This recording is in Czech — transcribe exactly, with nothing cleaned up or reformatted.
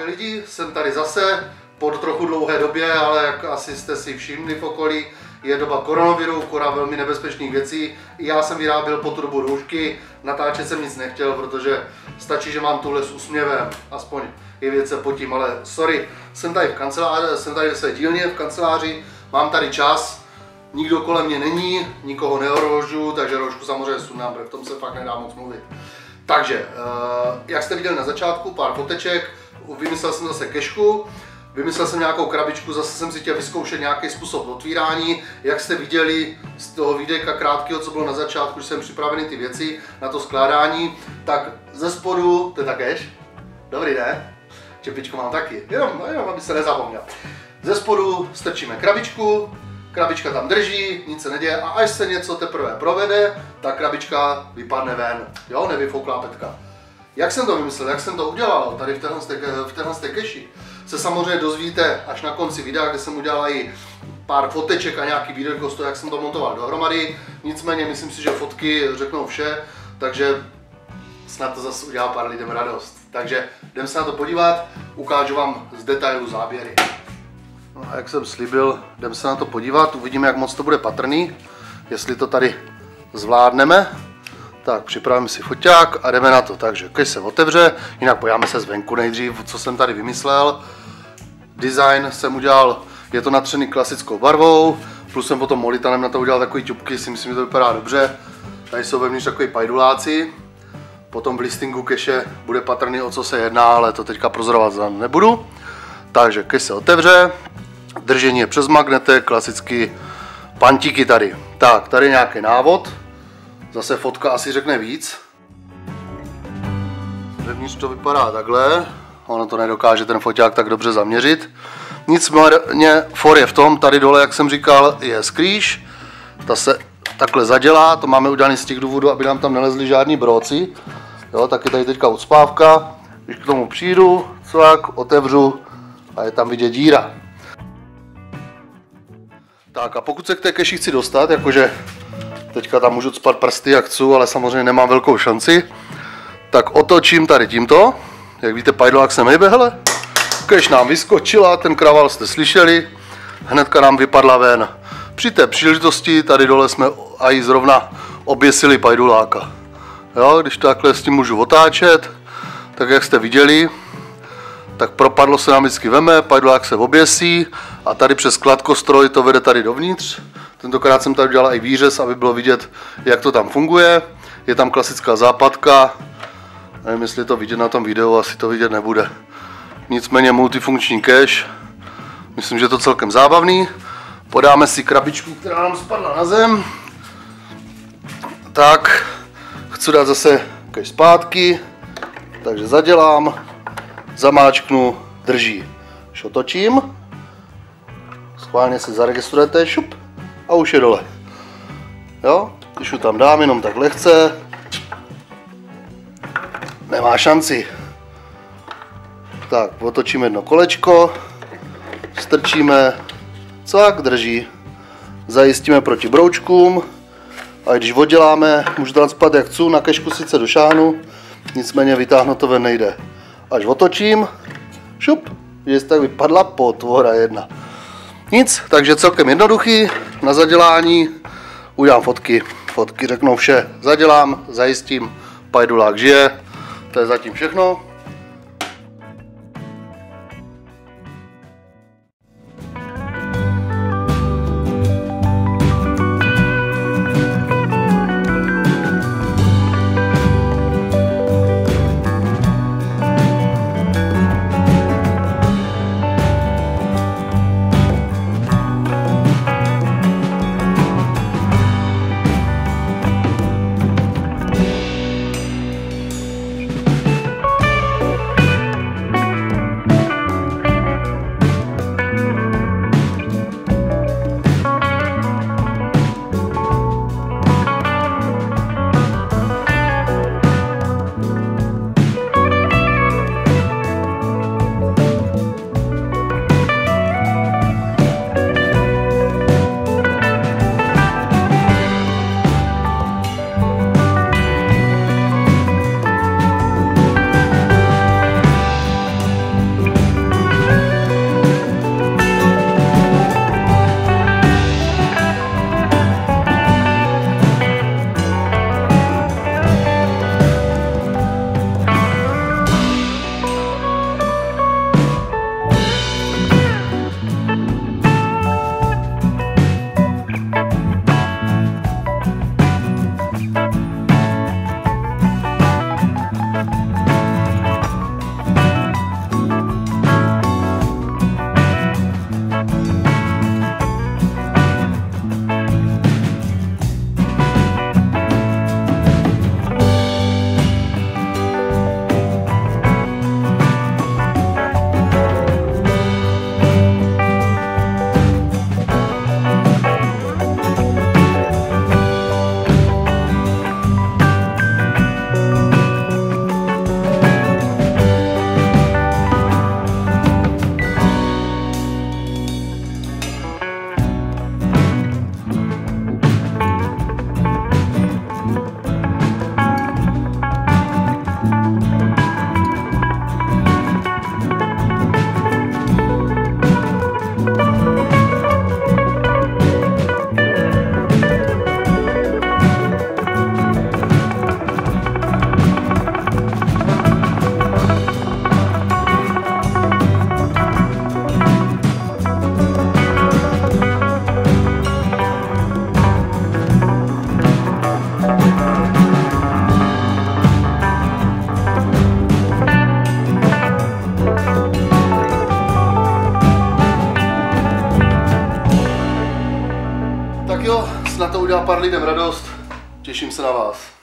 Ahoj lidi, jsem tady zase po trochu dlouhé době, ale jak asi jste si všimli v okolí, je doba koronaviru, kora velmi nebezpečných věcí. I já jsem vyráběl po tu dobu roušky, natáčet jsem nic nechtěl, protože stačí, že mám tuhle s úsměvem, aspoň je věc se potím, ale sorry, jsem tady v kanceláři, jsem tady ve své dílně v kanceláři, mám tady čas, nikdo kolem mě není, nikoho neohrožuju, takže roušku samozřejmě sundám, protože v tom se fakt nedá moc mluvit. Takže, jak jste viděli na začátku, pár foteček, vymyslel jsem zase kešku, vymyslel jsem nějakou krabičku, zase jsem si chtěl vyzkoušet nějaký způsob otvírání. Jak jste viděli z toho videa krátkého, co bylo na začátku, že jsem připravený ty věci na to skládání, tak ze spodu, to je ta keš, dobrý ne? Čepičku mám taky, jenom, jenom aby se nezapomněl. Ze spodu strčíme krabičku, krabička tam drží, nic se neděje a až se něco teprve provede, ta krabička vypadne ven, jo, nevyfouklá petka. Jak jsem to vymyslel, jak jsem to udělal tady v téhle, v téhle keši, se samozřejmě dozvíte až na konci videa, kde jsem udělal i pár foteček a nějaký video z toho, jak jsem to montoval dohromady. Nicméně myslím si, že fotky řeknou vše, takže snad to zase udělá pár lidem radost. Takže jdem se na to podívat, ukážu vám z detailu záběry. No a jak jsem slíbil, jdem se na to podívat, uvidíme, jak moc to bude patrný, jestli to tady zvládneme. Tak, připravím si foťák a jdeme na to. Takže když se otevře, jinak podíváme se zvenku nejdřív, co jsem tady vymyslel. Design jsem udělal, je to natřený klasickou barvou, plus jsem potom molitanem na to udělal takový ťupky, si myslím, že to vypadá dobře. Tady jsou vevnitř takový pajduláci. Potom v listingu keše bude patrný, o co se jedná, ale to teďka prozorovat nebudu. Takže když se otevře, držení je přes magnetek, klasicky pantíky tady. Tak, tady nějaký návod. Zase fotka asi řekne víc. Vevnitř to vypadá takhle. Ono to nedokáže ten foťák tak dobře zaměřit. Nicméně for je v tom, tady dole, jak jsem říkal, je skrýš. Ta se takhle zadělá, to máme udělaný z těch důvodů, aby nám tam nelezly žádný bróci. Jo, tak je tady teďka ucpávka. Když k tomu přijdu, cvak, otevřu a je tam vidět díra. Tak a pokud se k té keši chci dostat, jakože teďka tam můžu cpat prsty jak chci, ale samozřejmě nemám velkou šanci, tak otočím tady tímto. Jak víte, pajdlák se nejbe, hele. Keš nám vyskočila, ten kraval jste slyšeli, hnedka nám vypadla ven. Při té příležitosti tady dole jsme aj zrovna oběsili pajduláka. Jo, když takhle s tím můžu otáčet, tak jak jste viděli, tak propadlo se nám vždycky veme, pajdulák se oběsí a tady přes kladkostroj to vede tady dovnitř. Tentokrát jsem tady udělal i výřez, aby bylo vidět, jak to tam funguje. Je tam klasická západka. Nevím, jestli to vidět na tom videu, asi to vidět nebude. Nicméně multifunkční cache. Myslím, že je to celkem zábavný. Podáme si krabičku, která nám spadla na zem. Tak, chci dát zase cache zpátky. Takže zadělám, zamáčknu, drží. Když otočím, schválně se zaregistrujete, šup. A už je dole. Jo? Když ho tam dám jenom tak lehce, nemá šanci. Tak, otočíme jedno kolečko, strčíme, cvak, drží. Zajistíme proti broučkům a když odděláme, můžu tam spat jak chci, na kešku sice došáhnu, nicméně vytáhnout to ven nejde. Až otočím, šup, že tak vypadla potvora jedna. Nic, takže celkem jednoduchý, na zadělání udělám fotky, fotky řeknou vše, zadělám, zajistím, pajdulák žije, to je zatím všechno. snad to udělá pár lidem radost. Těším se na vás.